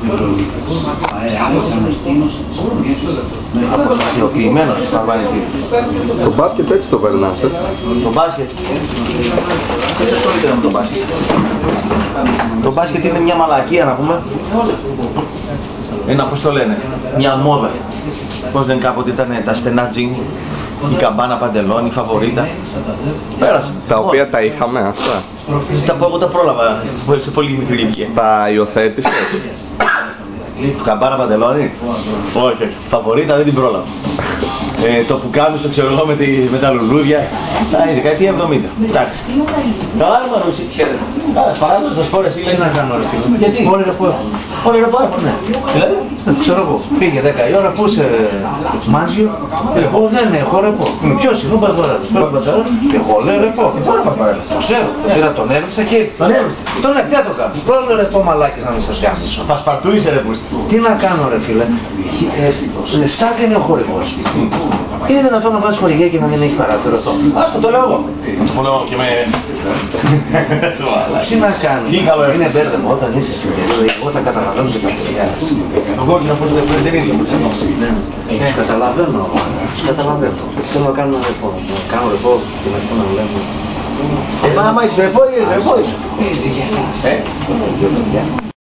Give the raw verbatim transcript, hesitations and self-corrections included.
Αποφασιοποιημένος θα βάλει τι. Το μπάσκετ έτσι το περνάς, έτσι. Το μπάσκετ. Δεν ασχολείται με το μπάσκετ. Το μπάσκετ είναι μια μαλακία, να πούμε. Ένα, πώς το λένε, μια μόδα. Πώς δεν κάποτε ήταν τα στενά τζιν, η καμπάνα παντελόνι, η φαβορίτα. Πέρασε. Τα οποία τα είχαμε αυτά. Τα, εγώ τα πρόλαβα σε πολύ μικρή ηλικία. Τα υιοθέτησες. Καμπάνα παντελόνι. Όχι, φαβορίτα δεν την πρόλαβα. Ε, το πουκάμισο, ξέρω εγώ, με, τη, με τα λουλούδια. Τα η δεκαετία εβδομήντα. Εντάξει. Καλά, ρε Μαρούσι, χαίρετε. Καλά, παράδοξα σας πω, εσύ λέει να κάνω ρε φίλο. Γιατί? Όλοι ρεπό έχουν. Όλοι ρεπό έχουν, ναι. Δηλαδή, ξέρω εγώ, πήγε δέκα η ώρα, πού είσαι Μάζιο, εγώ δεν έχω ρεπό. Ποιος είναι ο Πατσβαρέλας? Εγώ λέω ρεπό. Το ξέρω, πήρα τον έριξα και ήρθε. τον έβρισε. Τον ναι, τι θα το κάνω? Πρόλαβε ρεπό μαλάκι να μην σας πιάσω. Πασπαρτού είσαι ρε πούστη. Τι να κάνω ρε φίλε, λεφτά δεν είναι ο χορηγός. Είναι δυνατόν να βάζεις χορηγία και να μην έχει παράθυρο? Άστο το λέω εγώ. Το πω λέω και με... Τι να κάνω, είναι μπέρδεμα όταν είσαι στο γερό, εγώ τα καταλαβαίνω και τα παιδιά. Το κόκκινο πώς δεν είναι ίδιο. Ναι, καταλαβαίνω, τους καταλαβαίνω. Θέλω να κάνω ένα ρεπό, να κάνω ρεπό και να έρθω να λέμε. Ε, άμα έχεις ρεπό, έχεις ρεπό. Είσαι για εσάς. Ε,